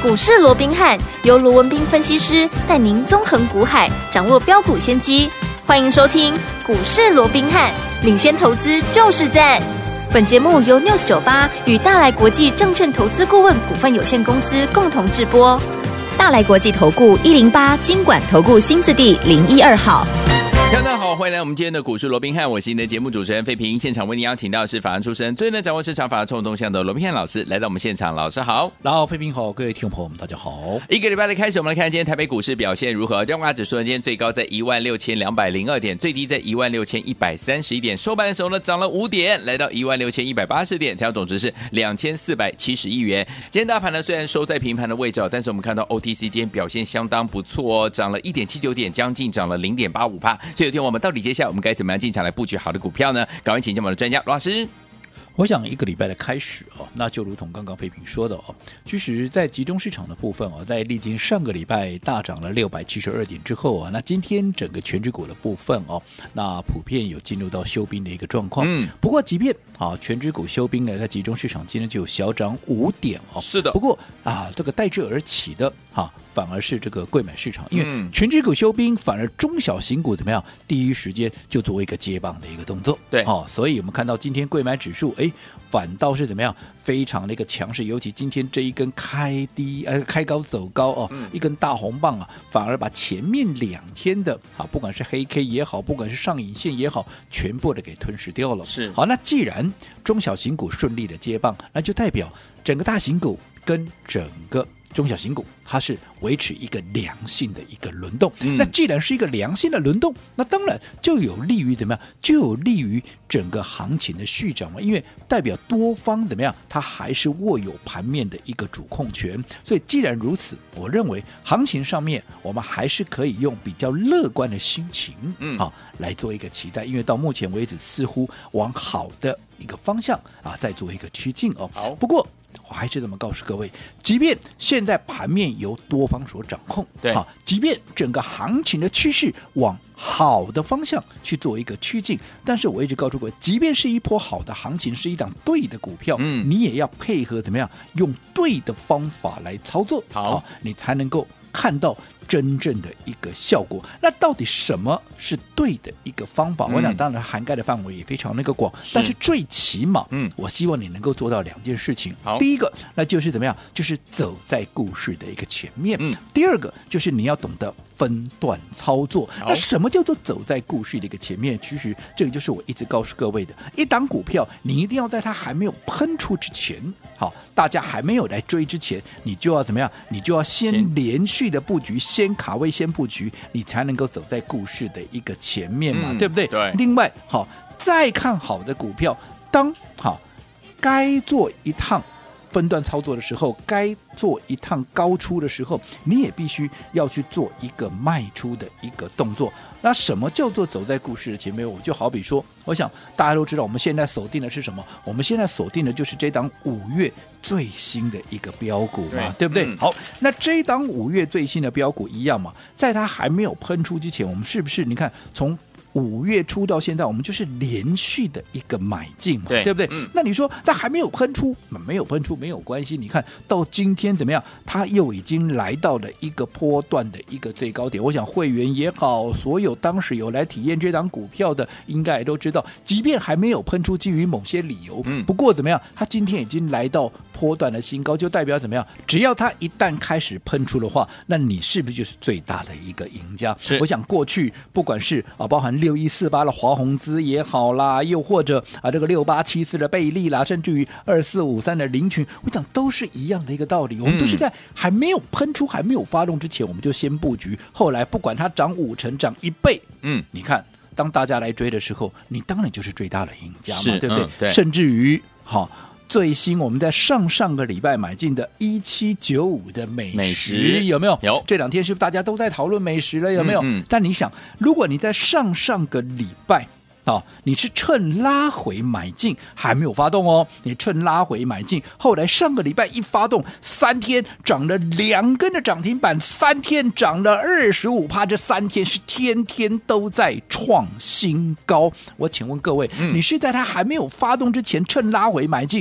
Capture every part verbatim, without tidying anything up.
股市罗宾汉由罗文彬分析师带您纵横股海，掌握标股先机。欢迎收听股市罗宾汉，领先投资就是赞。本节目由 News 九十八与大来国际证券投资顾问股份有限公司共同制播。大来国际投顾一零八金管投顾新字第零一二号。 大家好，欢迎来我们今天的股市罗宾汉，我是您的节目主持人费平。现场为您邀请到的是法案出身、最能掌握市场法案冲动向的罗宾汉老师来到我们现场，老师好。 然后费平好，各位听众朋友们大家好。 一个礼拜的开始，我们来看今天台北股市表现如何。加权指数呢，今天最高在一万六千两百零二点，最低在一万六千一百三十一点，收盘的时候呢涨了五点，来到一万六千一百八十点，成交总值是两千四百七十亿元。今天大盘呢虽然收在平盘的位置，但是我们看到 O T C 今天表现相当不错哦，涨了一点七九点，将近涨了零点八五趴。所以有天我们到底接下来我们该怎么样进场来布局好的股票呢？赶快请教我们的专家罗老师。 我想一个礼拜的开始哦，那就如同刚刚费平说的哦，其实在集中市场的部分哦，在历经上个礼拜大涨了六百七十二点之后啊，那今天整个全指股的部分哦，那普遍有进入到休兵的一个状况。嗯，不过即便啊全指股休兵呢，在集中市场今天就有小涨五点哦。 是的。 不过啊，这个代之而起的哈。啊反而是这个柜买市场，因为全指股休兵，反而中小型股怎么样？第一时间就做一个接棒的一个动作。 对， 哦，所以我们看到今天柜买指数，哎，反倒是怎么样？非常的一个强势，尤其今天这一根开低，呃，开高走高哦，嗯、一根大红棒啊，反而把前面两天的啊，不管是黑 K 也好，不管是上影线也好，全部的给吞噬掉了。 是， 好，那既然中小型股顺利的接棒，那就代表整个大型股跟整个中小型股它是维持一个良性的一个轮动、嗯、那既然是一个良性的轮动，那当然就有利于怎么样，就有利于整个行情的续涨嘛，因为代表多方怎么样，它还是握有盘面的一个主控权。所以既然如此，我认为行情上面我们还是可以用比较乐观的心情、嗯啊、来做一个期待，因为到目前为止似乎往好的一个方向啊再做一个趋近哦。 好， 不过我还是这么告诉各位，即便现在盘面由多方所掌控， 对啊，即便整个行情的趋势往好的方向去做一个趋近，但是我一直告诉各位，即便是一波好的行情，是一档对的股票，嗯，你也要配合怎么样，用对的方法来操作， 好， 啊、你才能够看到真正的一个效果。那到底什么是对的一个方法？嗯、我想当然涵盖的范围也非常那个广，是但是最起码，嗯，我希望你能够做到两件事情。 好， 第一个那就是怎么样，就是走在故事的一个前面。嗯，第二个就是你要懂得分段操作。那什么叫做走在故事的一个前面？其实这个就是我一直告诉各位的，一档股票你一定要在它还没有喷出之前，好，大家还没有来追之前，你就要怎么样？你就要先连续的布局，先卡位，先布局，你才能够走在故事的一个前面嘛，嗯、对不对？ 对。 另外，好，再看好的股票，当好该做一趟分段操作的时候，该做一趟高出的时候，你也必须要去做一个卖出的一个动作。那什么叫做走在故事的前面？我就好比说，我想大家都知道，我们现在锁定的是什么？我们现在锁定的就是这档五月最新的一个标股嘛， 对, 对不对、嗯？好，那这一档五月最新的标股一样嘛，在它还没有喷出之前，我们是不是你看从五月初到现在，我们就是连续的一个买进嘛， 对, 对不对、嗯？那你说它还没有喷出，没有喷出没有关系。你看到今天怎么样？它又已经来到了一个波段的一个最高点。我想会员也好，所有当时有来体验这档股票的，应该也都知道，即便还没有喷出，基于某些理由，嗯、不过怎么样？它今天已经来到波段的新高，就代表怎么样？只要它一旦开始喷出的话，那你是不是就是最大的一个赢家？我想过去不管是啊，包含六一四八的华宏资也好啦，又或者啊这个六八七四的贝利啦，甚至于二四五三的林群，我想都是一样的一个道理。我们都是在还没有喷出、还没有发动之前，我们就先布局。后来不管它涨五成、涨一倍，嗯，你看当大家来追的时候，你当然就是最大的赢家嘛，对不对？嗯、对，甚至于好。最新我们在上上个礼拜买进的一七九五的美食, 美食有没有？ 有。 这两天是不是大家都在讨论美食了？有没有？嗯嗯、但你想，如果你在上上个礼拜哦，你是趁拉回买进，还没有发动哦。你趁拉回买进，后来上个礼拜一发动，三天涨了两根的涨停板，三天涨了二十五趴，这三天是天天都在创新高。我请问各位，嗯、你是在它还没有发动之前趁拉回买进？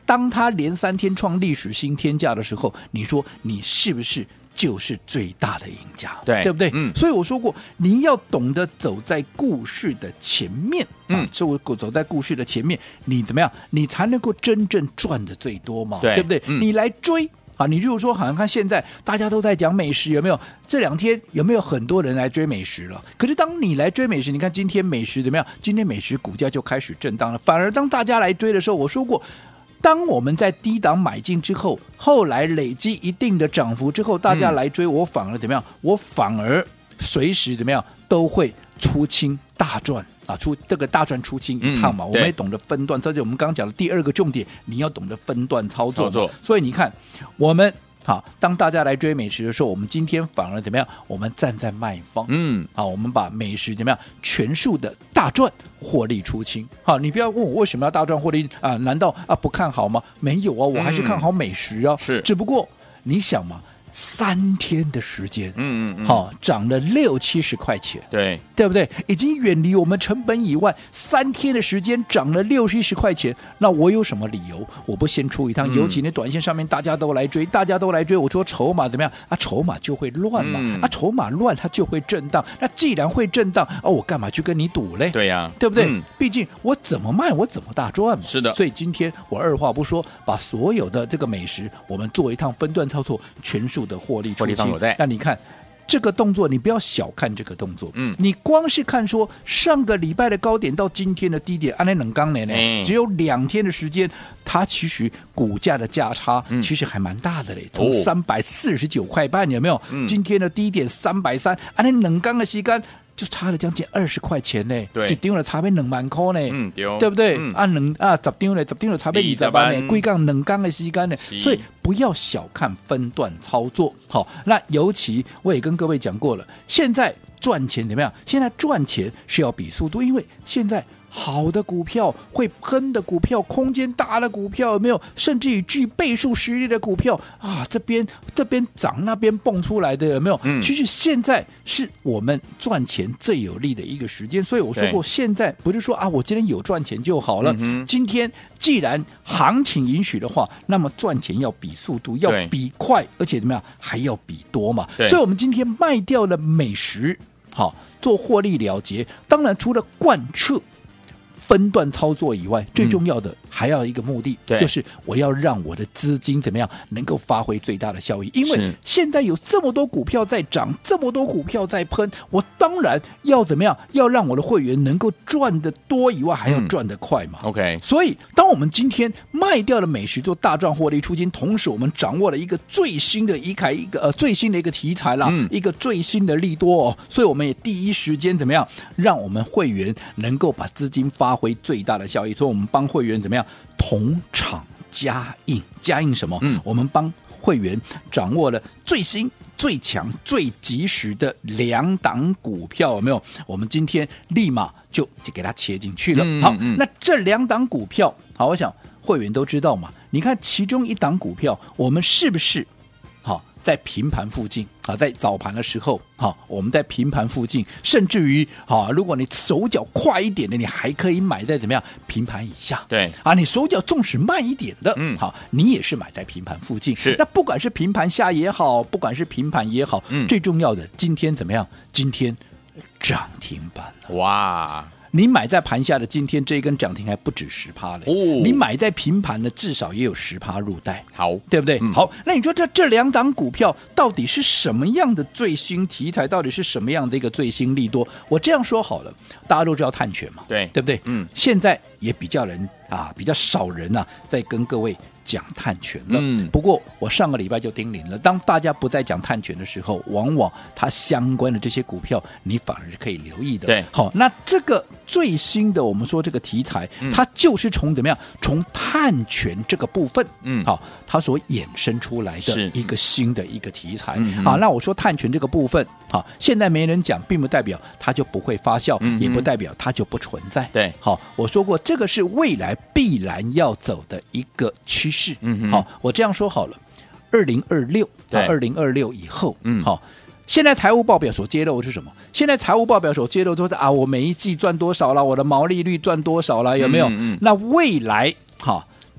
当它连三天创历史新天价的时候，你说你是不是就是最大的赢家？ 对， 对不对？ 嗯， 所以我说过，你要懂得走在故事的前面， 嗯， 啊，走走在故事的前面，你怎么样，你才能够真正赚的最多嘛？ 对， 对不对？ 嗯， 你来追。啊，你如果说好像看现在大家都在讲美食，有没有？这两天有没有很多人来追美食了？可是当你来追美食，你看今天美食怎么样？今天美食股价就开始震荡了。反而当大家来追的时候，我说过，当我们在低档买进之后，后来累积一定的涨幅之后，大家来追，嗯、我反而怎么样？我反而随时怎么样都会出清大赚。啊，出这个大赚出清一趟嘛，嗯、我们也懂得分段，这就我们刚刚讲的第二个重点，你要懂得分段操作。操作所以你看，我们好，当大家来追美食的时候，我们今天反而怎么样？我们站在卖方，嗯，好，我们把美食怎么样全数的大赚获利出清。好，你不要问我为什么要大赚获利啊？难道啊不看好吗？没有啊，我还是看好美食啊。是、嗯，只不过你想嘛。三天的时间，嗯嗯嗯，好、哦，涨了六七十块钱， 对对不对？已经远离我们成本以外，三天的时间涨了六七十块钱，那我有什么理由我不先出一趟？嗯、尤其那短线上面大家都来追，大家都来追，我说筹码怎么样啊？筹码就会乱嘛，嗯、啊，筹码乱它就会震荡。那既然会震荡，哦，我干嘛去跟你赌嘞？ 对呀、啊， 对不对？ 嗯、 毕竟我怎么卖，我怎么大赚嘛。 是的， 所以今天我二话不说，把所有的这个美食，我们做一趟分段操作，全数的获利出清。那你看这个动作，你不要小看这个动作。嗯，你光是看说上个礼拜的高点到今天的低点，按那冷刚呢，嗯、只有两天的时间，它其实股价的价差其实还蛮大的嘞，从三百四十九块半有没有？嗯、今天的低点三百三，按那冷刚的吸干。就差了将近二十块钱呢，一张了差别两万块呢，嗯、对, 对不对？嗯、啊，两啊十张了，十张了差别二十万呢，贵杠两缸的时间呢，所以不要小看分段操作。好，那尤其我也跟各位讲过了，现在赚钱怎么样？现在赚钱是要比速度，因为现在。好的股票，会喷的股票，空间大的股票有没有？甚至于具倍数实力的股票啊，这边这边涨那边蹦出来的有没有？嗯，其实现在是我们赚钱最有利的一个时间。所以我说过，现在不是说啊，我今天有赚钱就好了。嗯、今天既然行情允许的话，那么赚钱要比速度，要比快，而且怎么样还要比多嘛。所以我们今天卖掉了美食，好做获利了结。当然除了贯彻分段操作以外，最重要的还要一个目的，嗯、就是我要让我的资金怎么样能够发挥最大的效益。因为现在有这么多股票在涨，这么多股票在喷，我当然要怎么样，要让我的会员能够赚得多以外，还要赚得快嘛。 嗯、OK， 所以当我们今天卖掉了美食做大赚获利出金，同时我们掌握了一个最新的一开一个呃最新的一个题材啦，嗯、一个最新的利多哦，所以我们也第一时间怎么样，让我们会员能够把资金发回最大的效益，所以我们帮会员怎么样同场加印，加印什么？嗯，我们帮会员掌握了最新、最强、最及时的两档股票，有没有？我们今天立马就就给它切进去了。嗯、好，嗯、那这两档股票，好，我想会员都知道嘛。你看其中一档股票，我们是不是好在平盘附近？啊，在早盘的时候，哈、啊，我们在平盘附近，甚至于，啊，如果你手脚快一点的，你还可以买在怎么样平盘以下。 对， 啊，你手脚纵使慢一点的，嗯，好，你也是买在平盘附近。 是， 那不管是平盘下也好，不管是平盘也好，嗯，最重要的，今天怎么样？今天涨停板了， 哇！ 你买在盘下的今天这一根涨停还不止十趴嘞，哦，你买在平盘的至少也有十趴入袋， 好， 对不对？ 嗯、 好，那你说这这两档股票到底是什么样的最新题材？到底是什么样的一个最新利多？我这样说好了，大家都知道碳权嘛， 对， 对不对？ 嗯， 现在也比较人啊，比较少人啊，在跟各位讲碳权了。嗯，不过我上个礼拜就叮咛了，当大家不再讲碳权的时候，往往它相关的这些股票，你反而是可以留意的。 对， 好，那这个最新的我们说这个题材，嗯、它就是从怎么样，从碳权这个部分，嗯，好，它所衍生出来的一个新的一个题材。嗯、好，那我说碳权这个部分，好，现在没人讲，并不代表它就不会发酵，嗯、也不代表它就不存在。 对， 好，我说过，这个是未来必然要走的一个趋势。嗯，好，我这样说好了，二零二六到二零二六以后，嗯，好。现在财务报表所揭露的是什么？现在财务报表所揭露都是啊，我每一季赚多少了，我的毛利率赚多少了，有没有？嗯嗯嗯、那未来哈，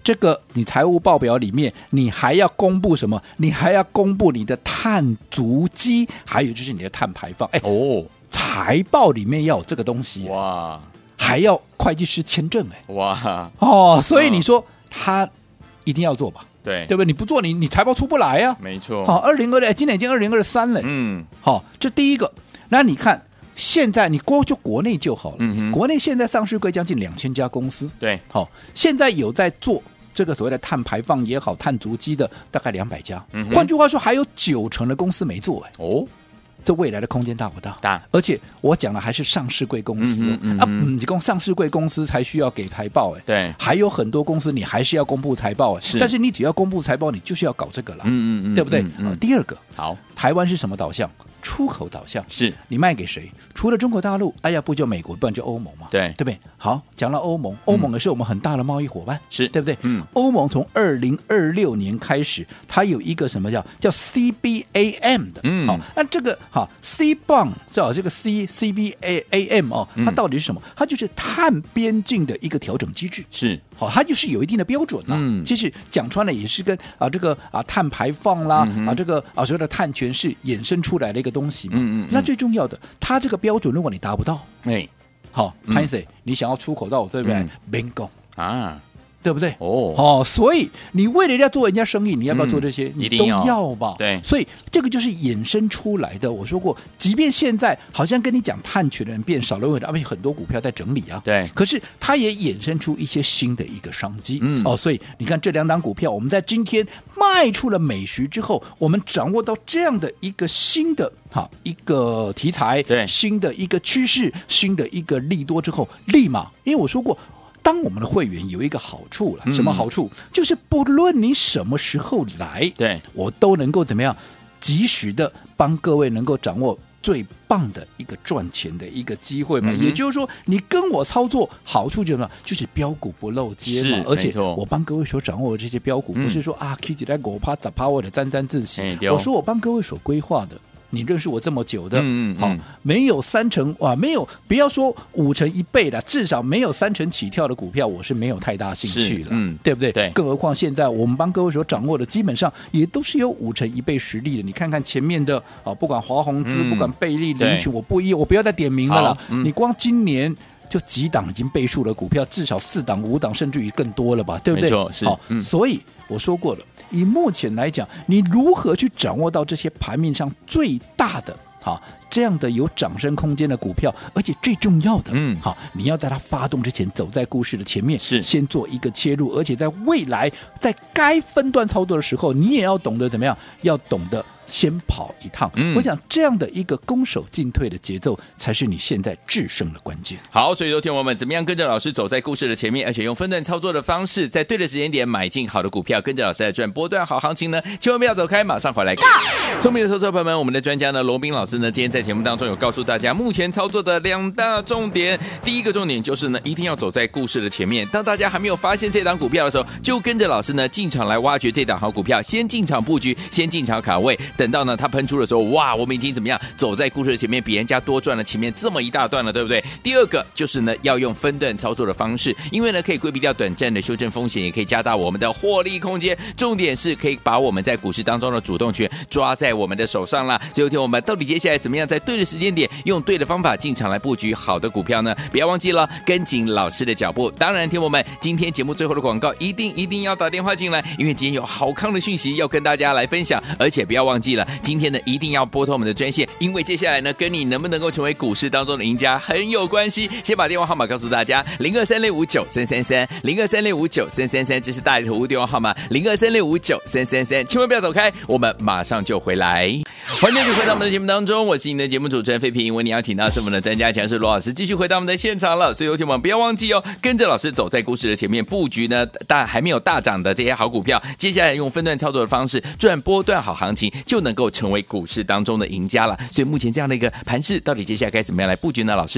这个你财务报表里面，你还要公布什么？你还要公布你的碳足迹，还有就是你的碳排放。哎哦， 财报里面要有这个东西， 哇， 还要会计师签证，哎， 哇， 哦，所以你说他一定要做吧？ 对， 对不对？你不做，你你财报出不来啊。 没错。 好，二零二六，今年已经二零二三了。 嗯， 好，这第一个。那你看，现在你光就国内就好了。 嗯哼， 国内现在上市柜将近两千家公司。 对， 好，现在有在做这个所谓的碳排放也好、碳足迹的，大概两百家。嗯，换句话说，还有九成的公司没做。哎，哦。这未来的空间大不大？ 大， 而且我讲的还是上市柜公司、哦嗯嗯嗯、啊，你公上市柜公司才需要给财报哎， 对， 还有很多公司你还是要公布财报哎， 是， 但是你只要公布财报，你就是要搞这个了， 嗯嗯嗯， 对不对？ 嗯嗯、 第二个， 好， 台湾是什么导向？出口导向， 是你卖给谁？除了中国大陆，哎呀，不就美国，不然就欧盟嘛， 对， 对不对？好，讲到欧盟，欧盟也是我们很大的贸易伙伴， 是、 嗯、对不对？ 嗯， 欧盟从二零二六年开始，它有一个什么叫叫 C B A M 的， 嗯， 好，那这个好 C bond 是吧？这个 C C B A A M 哦，它到底是什么？它就是碳边境的一个调整机制， 是。 好，它就是有一定的标准啦。嗯，其实讲穿了也是跟啊这个啊碳排放啦、嗯、啊这个啊所谓的碳权是衍生出来的一个东西嘛。嗯 嗯, 嗯。那最重要的，它这个标准如果你达不到，哎，好，潘 Sir，、嗯、你想要出口到对不对 ？Bingo、嗯、啊。对不对？哦哦，所以你为了要做人家生意，你要不要做这些？嗯、你都要吧。 对， 所以这个就是衍生出来的。我说过，即便现在好像跟你讲碳权的人变少了，因为很多股票在整理啊。 对， 可是它也衍生出一些新的一个商机。 嗯， 哦，所以你看这两档股票，我们在今天卖出了美徐之后，我们掌握到这样的一个新的好一个题材， 对， 新的一个趋势，新的一个利多之后，立马，因为我说过。当我们的会员有一个好处了，什么好处？嗯、就是不论你什么时候来， 对我都能够怎么样，及时的帮各位能够掌握最棒的一个赚钱的一个机会嘛。嗯、也就是说，你跟我操作好处就是什么？就是标股不漏接嘛。而且我帮各位所掌握的这些标股，嗯、不是说啊 ，K 起来五趴、十趴，我的沾沾自喜。我说我帮各位所规划的。你认识我这么久的，嗯嗯，好，没有三成哇，没有，不要说五成一倍了，至少没有三成起跳的股票，我是没有太大兴趣了，嗯，对不对？ 对， 更何况现在我们帮各位所掌握的，基本上也都是有五成一倍实力的。你看看前面的啊，不管华宏资，嗯、不管贝利、林群，我不一，我不要再点名了啦。嗯、你光今年就几档已经倍数的股票，至少四档、五档，甚至于更多了吧？对不对？ 没错，是。 好，嗯、所以我说过了，以目前来讲，你如何去掌握到这些盘面上最大的？好，这样的有涨升空间的股票，而且最重要的，嗯，好，你要在它发动之前，走在故事的前面， 是先做一个切入，而且在未来在该分段操作的时候，你也要懂得怎么样，要懂得先跑一趟。嗯，我想这样的一个攻守进退的节奏，才是你现在制胜的关键。 好，所以昨天我们怎么样跟着老师走在故事的前面，而且用分段操作的方式，在对的时间点买进好的股票，跟着老师来赚波段好行情呢？千万不要走开，马上回来。聪明的投资者朋友们，我们的专家呢，罗宾老师呢，今天在节目当中有告诉大家，目前操作的两大重点。第一个重点就是呢，一定要走在故事的前面。当大家还没有发现这档股票的时候，就跟着老师呢进场来挖掘这档好股票，先进场布局，先进场卡位。等到呢它喷出的时候，哇，我们已经怎么样走在故事的前面，比人家多赚了前面这么一大段了，对不对？第二个就是呢，要用分段操作的方式，因为呢可以规避掉短暂的修正风险，也可以加大我们的获利空间。重点是可以把我们在股市当中的主动权抓在我们的手上啦。所以听我们到底接下来怎么样在对的时间点，用对的方法进场来布局好的股票呢？不要忘记了跟紧老师的脚步。当然，听我们今天节目最后的广告，一定一定要打电话进来，因为今天有好康的讯息要跟大家来分享。而且不要忘记了，今天呢一定要拨通我们的专线，因为接下来呢跟你能不能够成为股市当中的赢家很有关系。先把电话号码告诉大家：零二三六五九三三三，零二三六五九三三三，这是大里投顾电话号码，零二三六五九三三三，千万不要走开，我们马上就回来。欢迎继续回到我们的节目当中，我是你的节目主持人费平。为你要请到是我们的专家强势罗老师，继续回到我们的现场了。所以有请我们不要忘记哦，跟着老师走在故事的前面，布局呢大还没有大涨的这些好股票，接下来用分段操作的方式赚波段好行情，就能够成为股市当中的赢家了。所以目前这样的一个盘势，到底接下来该怎么样来布局呢？老师，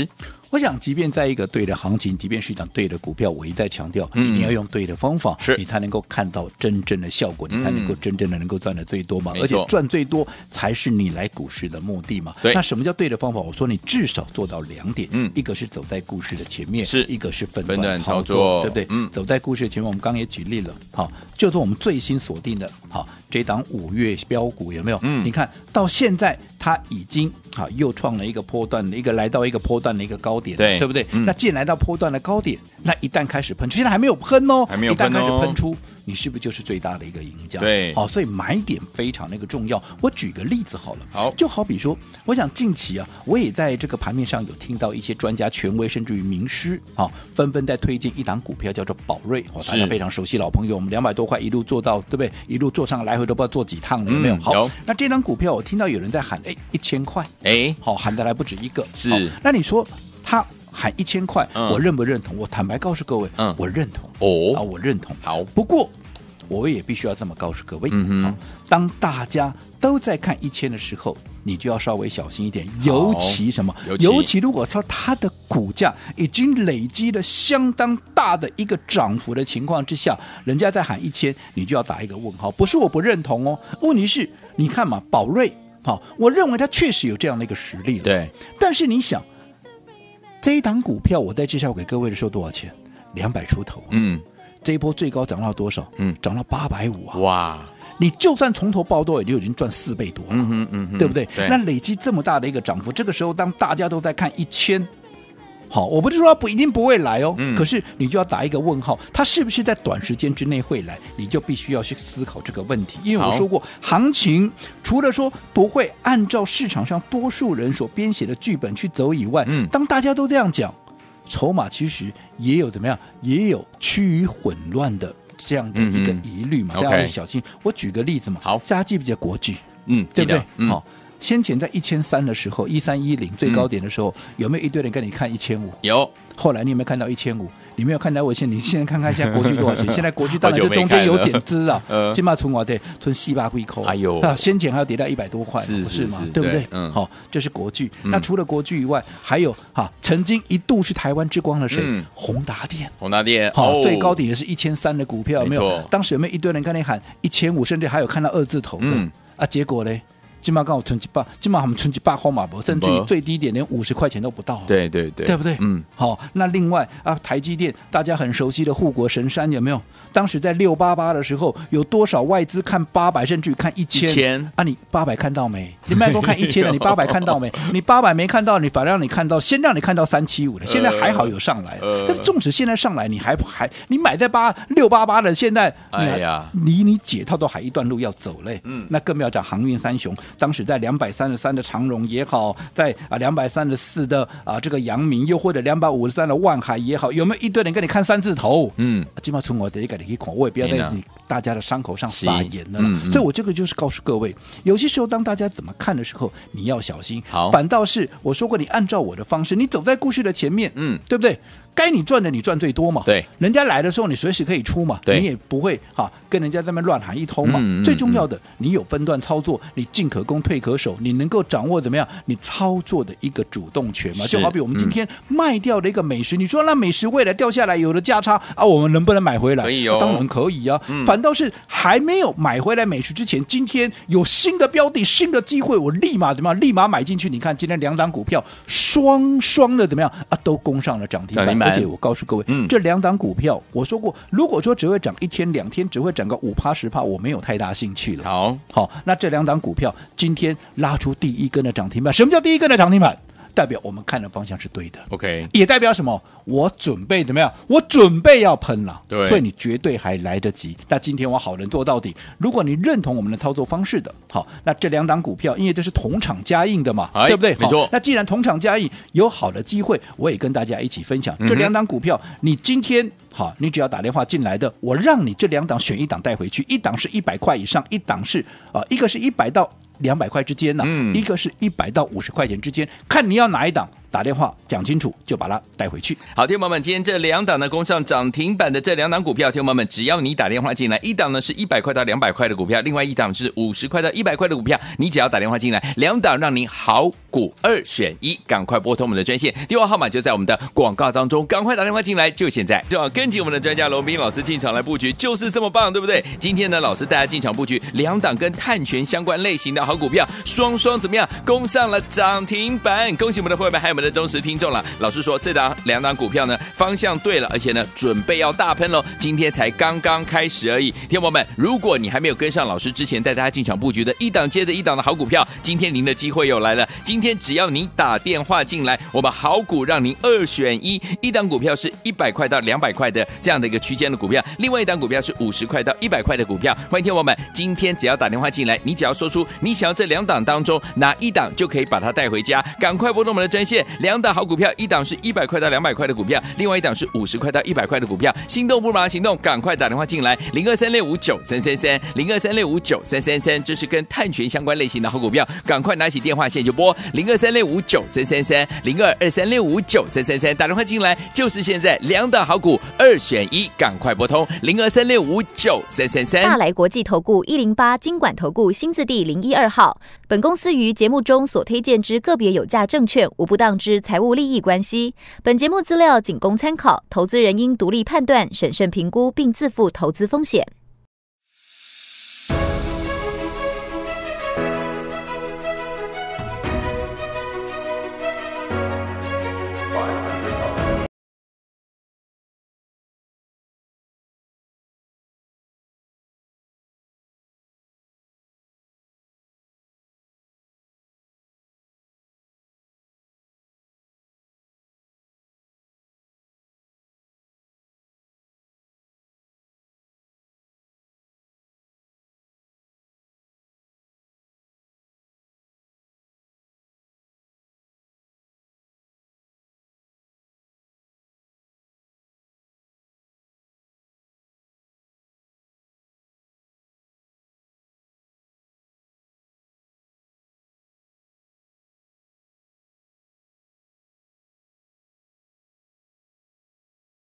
我想，即便在一个对的行情，即便是一档对的股票，我一再强调， 嗯一定要用对的方法， 是你才能够看到真正的效果，你才能够真正的能够赚的最多嘛。 没错而且赚最多才是你来股市的目的嘛。 对那什么叫对的方法？我说你至少做到两点， 嗯一个是走在故事的前面， 是一个是分分段段操操作对不对？ 嗯走在故事的前面，我们刚刚也举例了，好，就是我们最新锁定的，好，这档五月标股有没有？ 嗯你看到现在它已经好又创了一个波段的一个来到一个波段的一个高点， 对对不对？ 嗯那既然来到波段的高点，那一旦开始喷出，现在还没有喷哦， 还没有喷哦一旦开始喷出，你是不是就是最大的一个赢家？ 对好，所以买点非常那个重要。我举个例子好了， 好就好比说，我想近期啊，我也在这个盘面上有听到一些专家、权威，甚至于名师啊，纷纷在推荐一档股票叫做宝瑞，哦，大家是非常熟悉，老朋友，我们两百多块一路做到，对不对？一路做上来回都不知道做几趟了，有没有？好嗯有， 那这张股票我听到有人在喊，哎，一千块， 哎， 好，喊的来不止一个， 是好那你说他喊一千块， 嗯我认不认同？我坦白告诉各位， 嗯我认同哦啊，我认同。 好不过我也必须要这么告诉各位， 嗯哼好当大家都在看一千的时候，你就要稍微小心一点，尤其什么？ 尤其如果说它的股价已经累积了相当大的一个涨幅的情况之下，人家在喊一千，你就要打一个问号。不是我不认同哦，问题是你看嘛，宝瑞。好，我认为它确实有这样的一个实力了。 对， 但是你想，这一档股票我在介绍给各位的时候多少钱？两百出头、啊。 嗯， 这一波最高涨到多少？ 嗯， 涨到八百五啊！ 哇， 你就算从头报到尾，你就已经赚四倍多了， 嗯哼嗯哼， 对不对？ 对那累积这么大的一个涨幅，这个时候当大家都在看一千。好，我不是说它不一定不会来哦、 嗯， 可是你就要打一个问号，它是不是在短时间之内会来？你就必须要去思考这个问题。因为我说过，行情除了说不会按照市场上多数人所编写的剧本去走以外， 嗯， 当大家都这样讲，筹码其实也有怎么样，也有趋于混乱的这样的一个疑虑嘛， 嗯嗯大家要 OK 小心。我举个例子嘛， 好， 大家记不记得国巨？ 嗯， 对不对？ 记得嗯， 好。先前在一千三的时候，一三一零最高点的时候，嗯、有没有一堆人跟你看一千五？ 有。 后来你有没有看到一千五？你没有看到我现，你现在看看现在国巨多少钱？现在国巨当然就中间有减资了， 呃， 起码存我这存四百几块， 哎呦， 啊，先前还要跌到一百多块， 是是吗？ 是对不对？ 嗯， 好，这是国巨。 嗯、 那除了国巨以外，还有哈，曾经一度是台湾之光的谁？ 嗯、 宏达电。 宏达电， 好， 哦、 最高点也是一千三的股票，有没有？ 没当时有没有一堆人跟你喊一千五，甚至还有看到二字头的？ 嗯、 啊，结果嘞？今嘛刚好存几百，今嘛我们存几百号码不，甚至于最低点连五十块钱都不到、啊。 对对对， 对不对？ 嗯， 好，那另外啊，台积电大家很熟悉的护国神山有没有？当时在六八八的时候，有多少外资看八百，甚至于看一千？ 一千啊，你八百看到没？你卖过看一千了，你八百看到没？你八百没看到，你反而让你看到，先让你看到三七五的，现在还好有上来。 呃、 但是纵使现在上来，你还还你买在八六八八的，现在哎呀， 离你解套都还一段路要走嘞。 嗯， 那更不要讲航运三雄，当时在两百三十三的长荣也好，在啊两百三十四的啊这个阳明，又或者两百五十三的万海也好，有没有一堆人跟你看三字头？ 嗯， 今嘛从我这里给你看，我也不要在你大家的伤口上撒盐了啦。 嗯嗯、 所以我这个就是告诉各位，有些时候当大家怎么看的时候，你要小心。 好， 反倒是我说过，你按照我的方式，你走在故事的前面， 嗯， 对不对？该你赚的你赚最多嘛， 对， 人家来的时候你随时可以出嘛， 对， 你也不会哈跟人家在那边乱喊一通嘛。 嗯嗯嗯最重要的，你有分段操作，你进可攻退可守，你能够掌握怎么样？你操作的一个主动权嘛。就好比我们今天卖掉的一个美食，嗯、你说那美食未来掉下来有了价差啊，我们能不能买回来？ 可以哦， 当然可以啊。嗯、反倒是还没有买回来美食之前，今天有新的标的、新的机会，我立马怎么样？立马买进去。你看今天两档股票双双的怎么样啊？都攻上了涨停板，而且我告诉各位。嗯、这两档股票，我说过，如果说只会涨一天两天，只会涨个五趴十趴，我没有太大兴趣了。 好， 好，那这两档股票今天拉出第一根的涨停板，什么叫第一根的涨停板？代表我们看的方向是对的 ，OK， 也代表什么？我准备怎么样？我准备要喷了， 对， 所以你绝对还来得及。那今天我好人做到底，如果你认同我们的操作方式的，好，那这两档股票，因为这是同场加映的嘛，对不对？ 没错。 那既然同场加映，有好的机会，我也跟大家一起分享、嗯、这两档股票。你今天好，你只要打电话进来的，我让你这两档选一档带回去，一档是一百块以上，一档是啊、呃，一个是一百到两百块之间呢、啊，嗯、一个是一百到五十块钱之间，看你要哪一档， 打电话讲清楚，就把它带回去。 好，听众朋友们，今天这两档呢攻上涨停板的这两档股票，听众朋友们，只要你打电话进来，一档呢是一百块到两百块的股票，另外一档是五十块到一百块的股票，你只要打电话进来，两档让您好股二选一，赶快拨通我们的专线，电话号码就在我们的广告当中，赶快打电话进来，就现在，就要跟紧我们的专家罗宾老师进场来布局，就是这么棒，对不对？今天呢，老师带大家进场布局两档跟碳权相关类型的好股票，双双怎么样攻上了涨停板？恭喜我们的会员还有我们的忠实听众了。老师说，这档两档股票呢方向对了，而且呢准备要大喷喽，今天才刚刚开始而已。听众朋友们，如果你还没有跟上老师之前带大家进场布局的一档接着一档的好股票，今天您的机会又来了。今天只要你打电话进来，我们好股让您二选一，一档股票是一百块到两百块的这样的一个区间的股票，另外一档股票是五十块到一百块的股票。欢迎听众朋友们，今天只要打电话进来，你只要说出你想要这两档当中哪一档，就可以把它带回家。赶快拨通我们的专线，两档好股票，一档是一百块到两百块的股票，另外一档是五十块到一百块的股票。心动不如马上行动，赶快打电话进来，零二三六五九三三三，零二三六五九三三三，这是跟碳权相关类型的好股票，赶快拿起电话线就拨零二三六五九三三三，零二二三六五九三三三，打电话进来就是现在，两档好股二选一，赶快拨通零二三六五九三三三。 大来国际投顾一零八金管投顾新字第零一二号，本公司于节目中所推荐之个别有价证券无不当之财务利益关系，本节目资料仅供参考，投资人应独立判断、审慎评估并自负投资风险。